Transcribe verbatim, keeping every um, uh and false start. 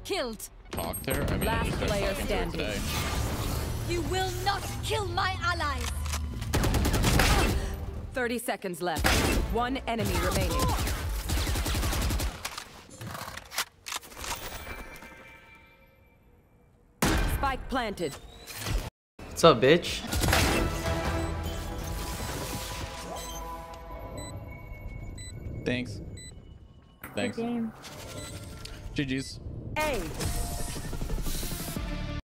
killed. Talk there. I mean, Last just been player talking to her standing. today. You will not kill my allies. thirty seconds left. One enemy remaining. Spike planted. What's up, bitch? Thanks. Thanks. Good game. G G's. A.